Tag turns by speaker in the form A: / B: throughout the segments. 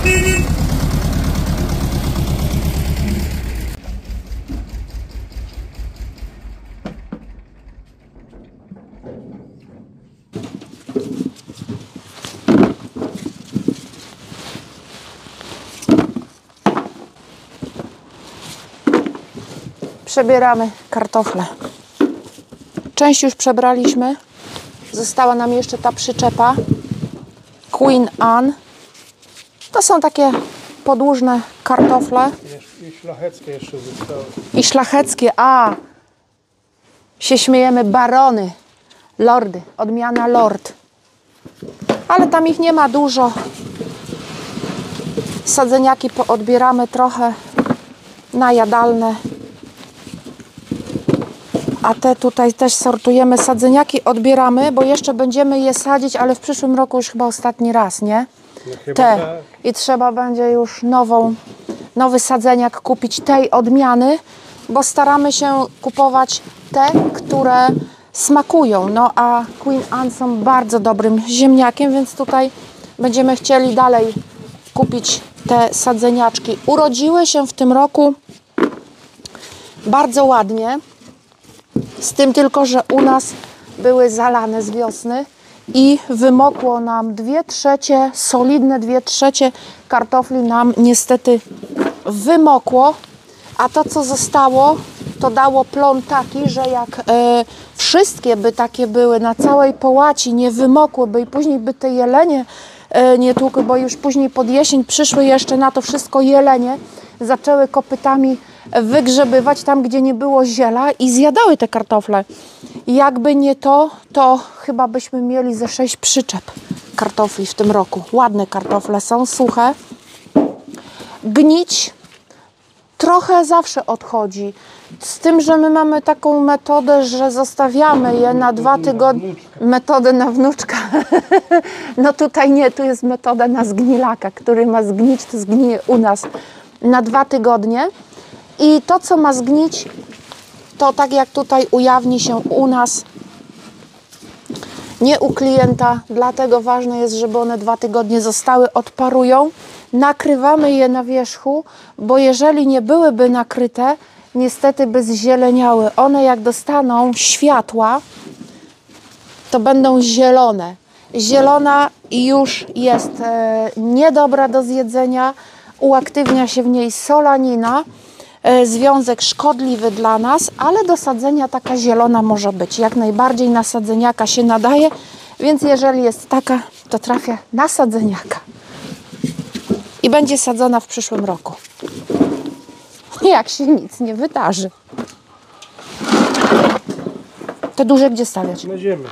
A: Przebieramy kartofle. Część już przebraliśmy. Została nam jeszcze ta przyczepa Queen Anne. To są takie podłużne kartofle.
B: I szlacheckie jeszcze zostały.
A: I szlacheckie, się śmiejemy, barony, lordy, odmiana lord. Ale tam ich nie ma dużo. Sadzeniaki odbieramy trochę na jadalne. A te tutaj też sortujemy. Sadzeniaki odbieramy, bo jeszcze będziemy je sadzić, ale w przyszłym roku już chyba ostatni raz, nie?
B: No chyba
A: Te.
B: tak.
A: I trzeba będzie już nowy sadzeniak kupić tej odmiany, bo staramy się kupować te, które smakują. No a Queen Anne są bardzo dobrym ziemniakiem, więc tutaj będziemy chcieli dalej kupić te sadzeniaczki. Urodziły się w tym roku bardzo ładnie. Z tym tylko, że u nas były zalane z wiosny i wymokło nam 2/3, solidne 2/3 kartofli nam niestety wymokło, a to co zostało, to dało plon taki, że jak wszystkie by takie były na całej połaci, nie wymokłyby i później by te jelenie nie tłukły, bo już później pod jesień przyszły jeszcze na to wszystko jelenie, zaczęły kopytami wygrzebywać tam, gdzie nie było ziela i zjadały te kartofle. Jakby nie to, to chyba byśmy mieli ze 6 przyczep kartofli w tym roku. Ładne kartofle są, suche. Gnić trochę zawsze odchodzi. Z tym, że my mamy taką metodę, że zostawiamy je na 2 tygodnie. Metodę na wnuczka. No tutaj nie, tu jest metoda na zgnilaka, który ma zgnić, to zgnije u nas na 2 tygodnie. I to, co ma zgnić, to tak jak tutaj ujawni się u nas, nie u klienta, dlatego ważne jest, żeby one 2 tygodnie zostały, odparują. Nakrywamy je na wierzchu, bo jeżeli nie byłyby nakryte, niestety by zzieleniały. One jak dostaną światła, to będą zielone. Zielona już jest niedobra do zjedzenia, uaktywnia się w niej solanina, związek szkodliwy dla nas, ale do sadzenia taka zielona może być. Jak najbardziej na sadzeniaka się nadaje, więc jeżeli jest taka, to trafia na sadzeniaka. I będzie sadzona w przyszłym roku. Jak się nic nie wydarzy. Te duże gdzie stawiać?
B: Na ziemię.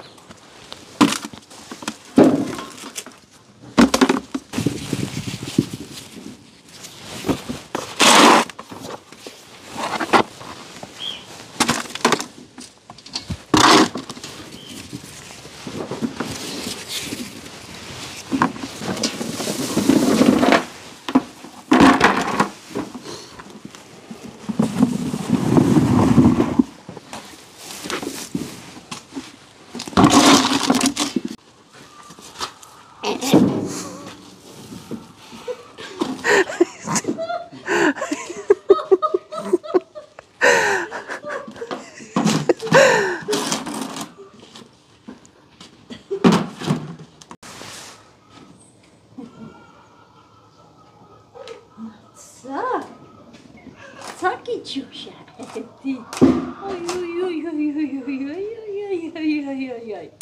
C: Co kiciusia? Ty. Oj, oj, oj, oj, oj, oj, oj, oj, oj, oj, oj, oj.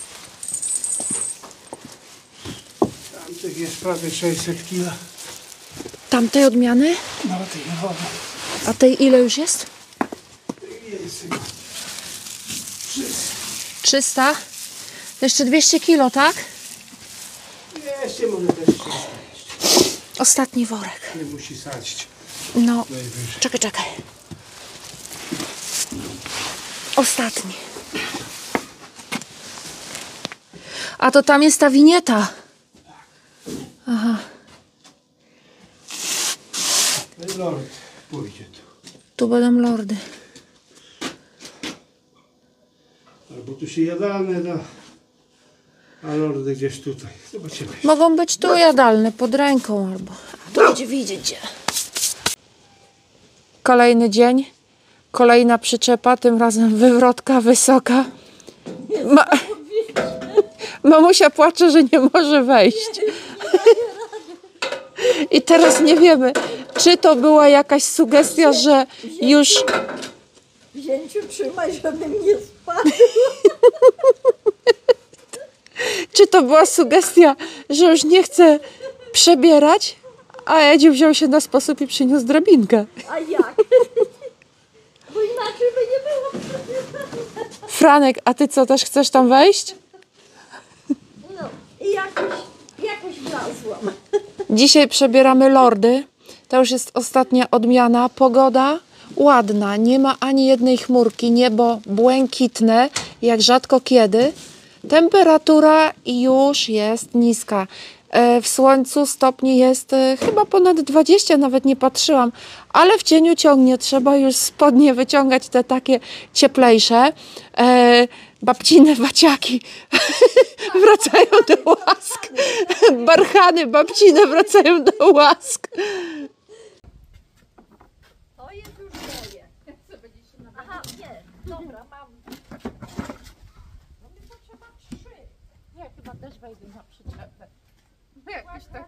B: Tamtych jest prawie 600 kg.
A: Tamtej odmiany?
B: No tej nowe.
A: A tej ile już jest?
B: Jest
A: 300? Jeszcze 200 kilo, tak?
B: jeszcze może też 300.
A: Ostatni worek.
B: Nie musi sadzić.
A: No,
B: Najwyżej.
A: czekaj. Ostatni. A to tam jest ta winieta. Aha.
B: No i lord pójdzie tu.
A: Tu będą lordy.
B: Albo tu się jadalne da. A lordy gdzieś tutaj. Zobaczymy.
A: Mogą być tu jadalne, pod ręką albo... Tu będzie widzieć. Kolejny dzień. Kolejna przyczepa, tym razem wywrotka wysoka. Mamusia płacze, że nie może wejść. I teraz nie wiemy, czy to była jakaś sugestia, że już...
C: Wzięciu trzymaj, żebym nie spadł.
A: Czy to była sugestia, że już nie chce przebierać, a Edziu wziął się na sposób i przyniósł drabinkę.
C: A jak? Bo inaczej by nie było.
A: Franek, a ty co, też chcesz tam wejść?
C: No i jakoś wlazłam.
A: Dzisiaj przebieramy lordy. To już jest ostatnia odmiana. Pogoda ładna, nie ma ani jednej chmurki, niebo błękitne, jak rzadko kiedy. Temperatura już jest niska. W słońcu stopni jest chyba ponad 20, nawet nie patrzyłam, ale w cieniu ciągnie, trzeba już spodnie wyciągać, te takie cieplejsze. Babcine waciaki wracają do łask. Barchany babcine wracają do łask.
C: To jest już moje. Aha, nie, dobra, mam. No mi potrzeba 3.
A: Ja chyba też wejdę na przyczepę. Jakoś tak,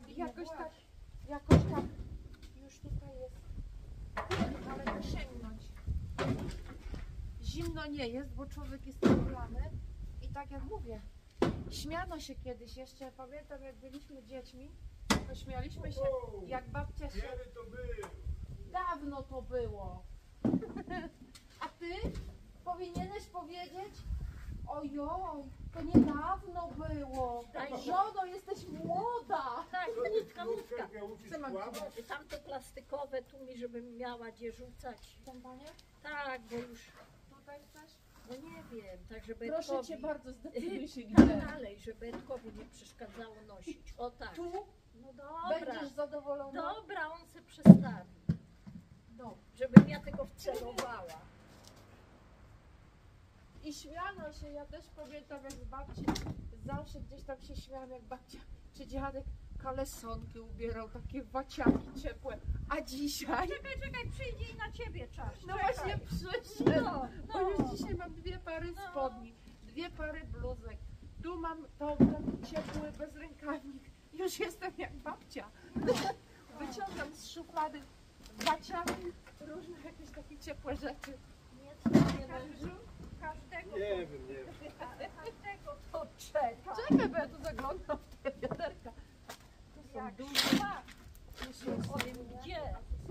A: już tutaj jest, ale to sięgnąć. Zimno nie jest, bo człowiek jest ubrany i tak jak mówię, śmiano się kiedyś, jeszcze pamiętam jak byliśmy dziećmi, to śmialiśmy się jak babcia się... Dawno to było. A ty powinieneś powiedzieć, ojoj, to niedawno było. Żono, jesteś młoda.
C: Tak, nitka. Tamte plastikowe tu mi, żebym miała gdzie rzucać.
A: Tam, panie?
C: Tak, bo już,
A: Tutaj chcesz?
C: no nie wiem, tak żeby
A: Proszę cię bardzo, zdecyduj się
C: tak
A: gdzie.
C: dalej, żeby Edkowi nie przeszkadzało nosić. O tak.
A: Tu
C: No dobra,
A: będziesz zadowolona?
C: dobra, on se przestawi.
A: Dobrze.
C: Żebym ja tego wcelowała.
A: I śmiano się, ja też pamiętam jak z babci, zawsze gdzieś tam się śmiałam jak babcia czy dziadek kalesonki ubierał, takie waciaki ciepłe, a dzisiaj...
C: Czekaj, przyjdzie i na ciebie czas.
A: No właśnie przyszedł,
C: No,
A: bo już dzisiaj mam 2 pary spodni, 2 pary bluzek, tu mam to taki ciepły bezrękawnik, już jestem jak babcia. Wyciągam z szuflady waciaki, różne jakieś takie ciepłe rzeczy.
C: Każdego,
B: Nie wiem.
C: każdego to czeka.
A: Czekaj, bo ja tu zaglądam w te wiaderka. Tu są
C: Jak
A: duże.
C: szlak.
A: Tu się
C: Powiem gdzie.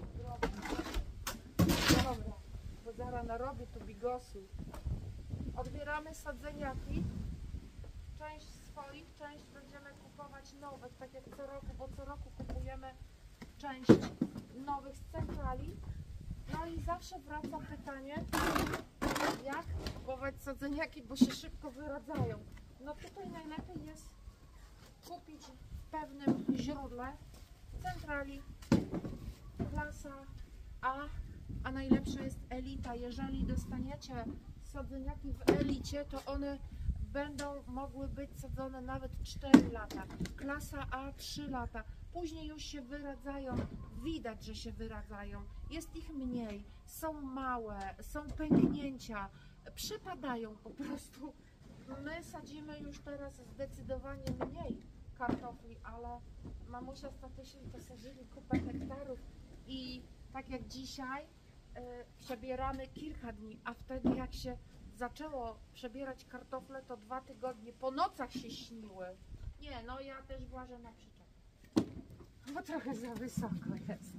A: Dobra, bo zaraz narobię tu bigosu. Odbieramy sadzeniaki. Część swoich, część będziemy kupować nowych, tak jak co roku, bo co roku kupujemy część nowych z centrali. No i zawsze wraca pytanie, jak kupować sadzeniaki, bo się szybko wyradzają. No tutaj najlepiej jest kupić w pewnym źródle centrali klasa a najlepsza jest elita. Jeżeli dostaniecie sadzeniaki w elicie, to one będą mogły być sadzone nawet 4 lata. Klasa A 3 lata. Później już się wyradzają. Widać, że się wyradzają. Jest ich mniej. Są małe, są pęknięcia. Przepadają po prostu. My sadzimy już teraz zdecydowanie mniej kartofli, ale mamusia z tatysiem posadzili kupę hektarów i tak jak dzisiaj przebieramy kilka dni, a wtedy jak się zaczęło przebierać kartofle, to 2 tygodnie po nocach się śniły. Nie, no ja też włażę na przyczep, bo trochę za wysoko jest.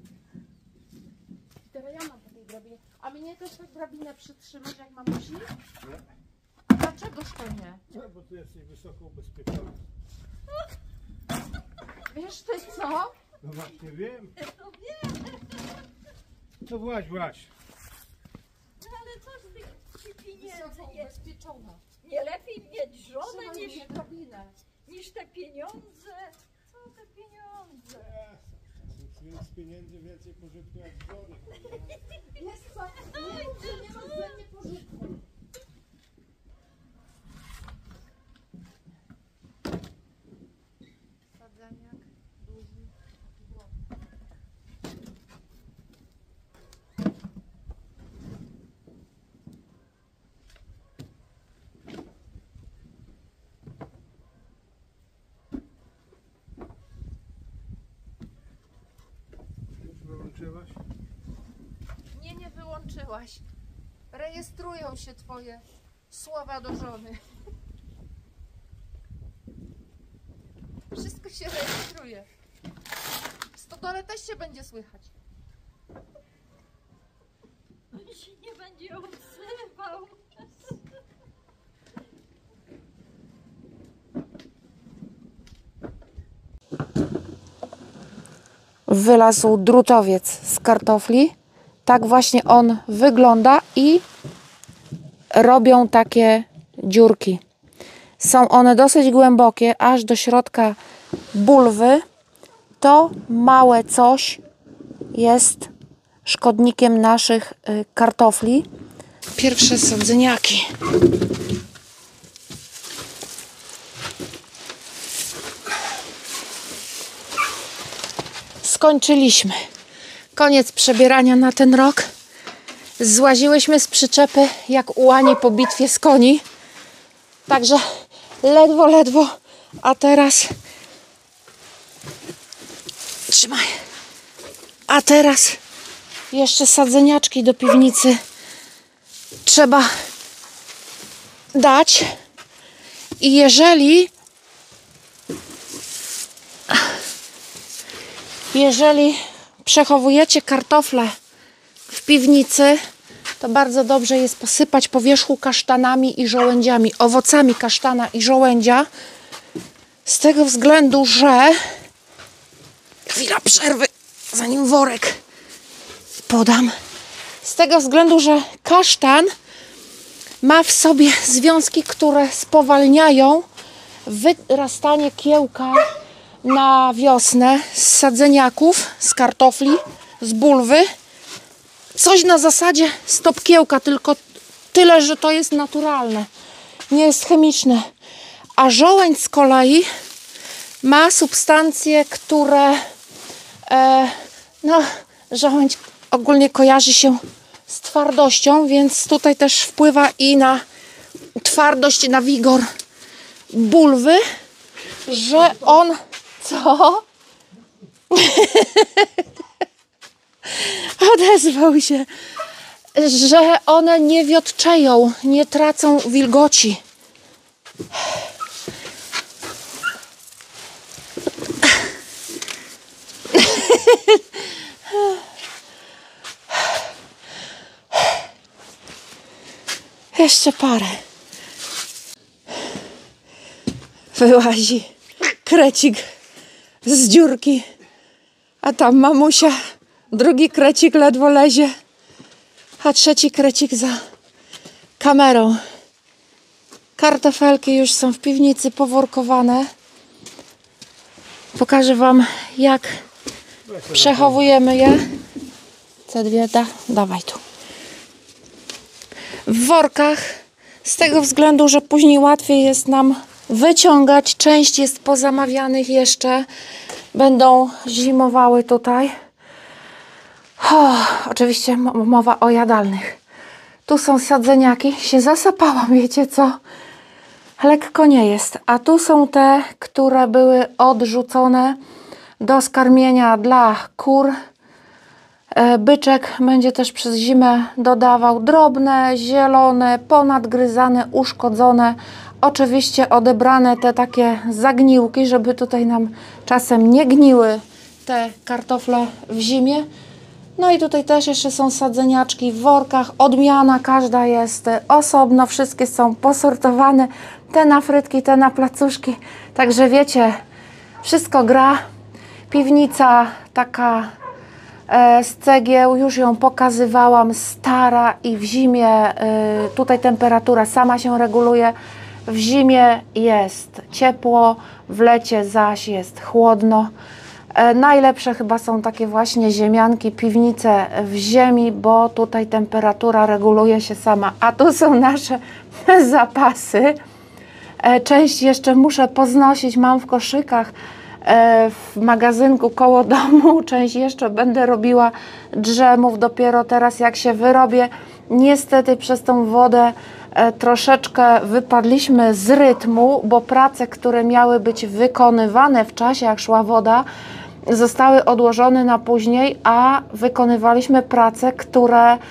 A: I teraz ja mam po tej drabinie. A mnie też tak drabinę przytrzymasz jak mamusi?
B: Nie.
A: A dlaczegoż to nie?
B: No, bo tu jesteś wysoko ubezpieczony.
A: Wiesz ty co?
B: No właśnie wiem.
C: No wiem,
B: No właśnie.
C: no ale co z tych pieniędzy?
A: Wysoko ubezpieczona.
C: Nie lepiej mieć żonę
A: Trzymaj mnie drabinę.
C: niż te pieniądze? Co te pieniądze?
B: Więc pieniędzy więcej pożytku jak żony.
A: Jest co? Nie ma ze mnie pożytku. włączyłaś. Rejestrują się twoje słowa do żony. Wszystko się rejestruje. W stodole też się będzie słychać.
C: On się nie będzie odzywał.
A: Wylazł drutowiec z kartofli. Tak właśnie on wygląda i robią takie dziurki. Są one dosyć głębokie, aż do środka bulwy. To małe coś jest szkodnikiem naszych kartofli. Pierwsze sadzeniaki. Skończyliśmy. Koniec przebierania na ten rok. Złaziłyśmy z przyczepy jak ułani po bitwie z koni. Także ledwo, a teraz trzymaj. A teraz jeszcze sadzeniaczki do piwnicy trzeba dać. I jeżeli przechowujecie kartofle w piwnicy, to bardzo dobrze jest posypać po wierzchu kasztanami i żołędziami, owocami kasztana i żołędzia, z tego względu, że chwila przerwy, zanim worek podam. Z tego względu, że kasztan ma w sobie związki, które spowalniają wyrastanie kiełka na wiosnę z sadzeniaków, z kartofli, z bulwy. Coś na zasadzie stopkiełka, tylko tyle, że to jest naturalne, nie jest chemiczne. A żołędź z kolei ma substancje, które żołędź ogólnie kojarzy się z twardością, więc tutaj też wpływa i na twardość, na wigor bulwy, że on... Co? Odezwał się, że one nie wiotczeją, nie tracą wilgoci. Jeszcze parę. Wyłazi krecik z dziurki, a tam mamusia, drugi krecik ledwo lezie, a trzeci krecik za kamerą. Kartofelki już są w piwnicy poworkowane. Pokażę wam, jak przechowujemy je. Te dwie, dawaj tu. W workach, z tego względu, że później łatwiej jest nam wyciągać. Część jest pozamawianych jeszcze. Będą zimowały tutaj. Oczywiście mowa o jadalnych. Tu są sadzeniaki. Się zasapałam, wiecie co? Lekko nie jest. A tu są te, które były odrzucone do skarmienia dla kur. Byczek będzie też przez zimę dodawał drobne, zielone, ponadgryzane, uszkodzone. Oczywiście odebrane te takie zagniłki, żeby tutaj nam czasem nie gniły te kartofle w zimie. No i tutaj też jeszcze są sadzeniaczki w workach. Odmiana każda jest osobno. Wszystkie są posortowane. Te na frytki, te na placuszki. Także wiecie, wszystko gra. Piwnica taka z cegieł, już ją pokazywałam, stara i w zimie tutaj temperatura sama się reguluje. W zimie jest ciepło, w lecie zaś jest chłodno. Najlepsze chyba są takie właśnie ziemianki, piwnice w ziemi, bo tutaj temperatura reguluje się sama. A tu są nasze zapasy. Część jeszcze muszę poznosić, mam w koszykach w magazynku koło domu. Część jeszcze będę robiła drzemów dopiero teraz, jak się wyrobię. Niestety przez tą wodę troszeczkę wypadliśmy z rytmu, bo prace, które miały być wykonywane w czasie, jak szła woda, zostały odłożone na później, a wykonywaliśmy prace, które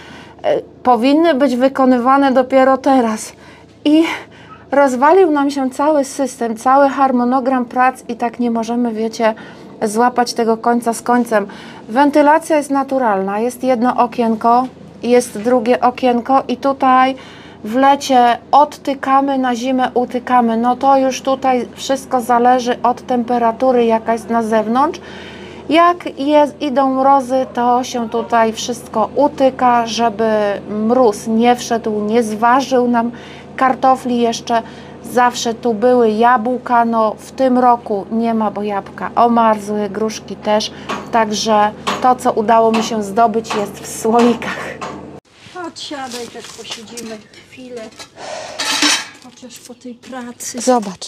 A: powinny być wykonywane dopiero teraz. I rozwalił nam się cały system, cały harmonogram prac i tak nie możemy, wiecie, złapać tego końca z końcem. Wentylacja jest naturalna, jest jedno okienko, jest drugie okienko i tutaj w lecie odtykamy, na zimę utykamy. No to już tutaj wszystko zależy od temperatury, jaka jest na zewnątrz. Jak idą mrozy, to się tutaj wszystko utyka, żeby mróz nie wszedł, nie zważył nam kartofli jeszcze. Zawsze tu były jabłka, no w tym roku nie ma, bo jabłka omarzły, gruszki też. Także to, co udało mi się zdobyć, jest w słoikach.
C: Chodź, siadaj, też posiedzimy chwilę. Chociaż po tej pracy.
A: Zobacz,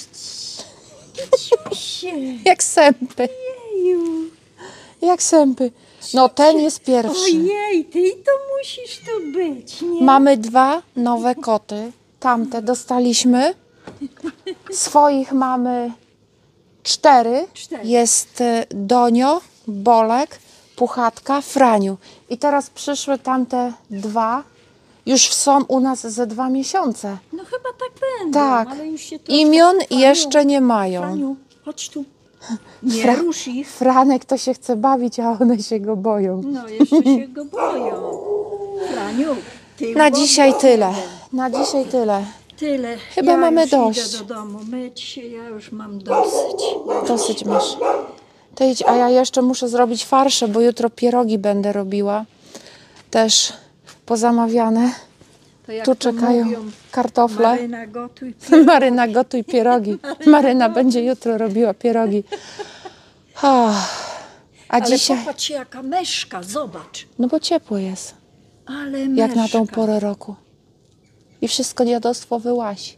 C: Ciusie.
A: jak sępy,
C: Jeju.
A: jak sępy. No ten jest pierwszy.
C: Ojej, ty to musisz tu być, nie?
A: Mamy 2 nowe koty. Tamte dostaliśmy. Swoich mamy 4.
C: 4.
A: Jest Donio, Bolek, Puchatka, Franiu. I teraz przyszły tamte 2. Już są u nas ze 2 miesiące.
C: No chyba tak będą,
A: Tak.
C: ale już się troszkę...
A: Imion
C: Franiu,
A: jeszcze nie mają.
C: Franiu, chodź tu. Nie rusz ich.
A: Franek to się chce bawić, a one się go boją.
C: No, jeszcze się go boją. Franiu, ty
A: Na
C: go
A: dzisiaj
C: boją.
A: tyle. Na dzisiaj tyle.
C: Tyle.
A: Chyba
C: ja
A: mamy
C: już
A: dość.
C: Idę do domu myć się, ja już mam dosyć.
A: Dosyć masz. To idź, a ja jeszcze muszę zrobić farsze, bo jutro pierogi będę robiła. Też pozamawiane.
C: To jak
A: Tu
C: to
A: czekają
C: mówią,
A: kartofle.
C: Maryna, gotuj.
A: Maryna, gotuj pierogi. Maryna będzie jutro robiła pierogi. A
C: Ale
A: dzisiaj...
C: popatrz jaka myszka, zobacz.
A: No bo ciepło jest,
C: Ale
A: jak na tą
C: myszka.
A: porę roku. I wszystko dziadostwo wyłazi.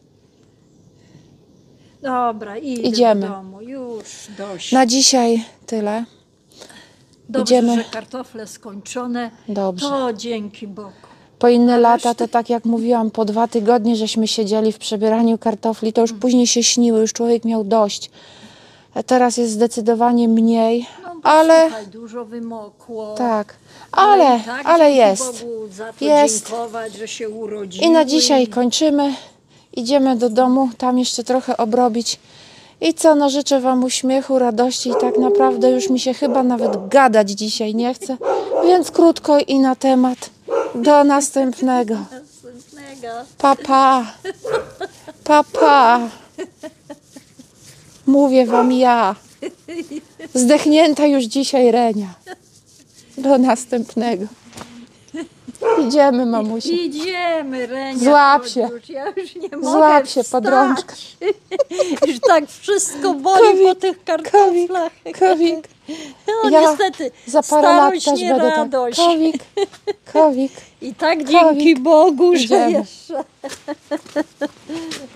C: Dobra,
A: Idziemy.
C: do domu, już dość.
A: Na dzisiaj tyle.
C: Dobrze,
A: idziemy.
C: że kartofle skończone.
A: Dobrze.
C: To dzięki Bogu.
A: Po inne
C: Ale
A: lata
C: reszty-
A: to tak jak mówiłam, po 2 tygodnie żeśmy siedzieli w przebieraniu kartofli, to już później się śniły, już człowiek miał dość. A teraz jest zdecydowanie mniej,
C: No, bo
A: ale
C: słuchaj, dużo wymokło.
A: tak,
C: i tak
A: ale
C: dzięki
A: jest.
C: Bogu za to
A: Jest.
C: dziękować, że się urodziły.
A: I na dzisiaj kończymy. Idziemy do domu, tam jeszcze trochę obrobić. I co, no życzę Wam uśmiechu, radości i tak naprawdę już mi się chyba nawet gadać dzisiaj nie chce. Więc krótko i na temat. Do następnego.
C: Następnego.
A: Pa, pa. Pa, pa. Mówię Wam ja. Zdechnięta już dzisiaj Renia. Do następnego. Idziemy, mamusiu.
C: Idziemy, Renia.
A: Złap
C: chodź
A: się.
C: Już, ja już nie mogę
A: Złap się,
C: wstać.
A: pod rączkę.
C: Już tak wszystko boli
A: Kowik,
C: po tych kartoflach.
A: Kowik.
C: No
A: Ja
C: niestety,
A: za parę lat
C: starość
A: też
C: nie
A: będę tak.
C: radość.
A: Kowik.
C: I tak dzięki
A: Kowik.
C: Bogu, że
A: Idziemy.
C: jeszcze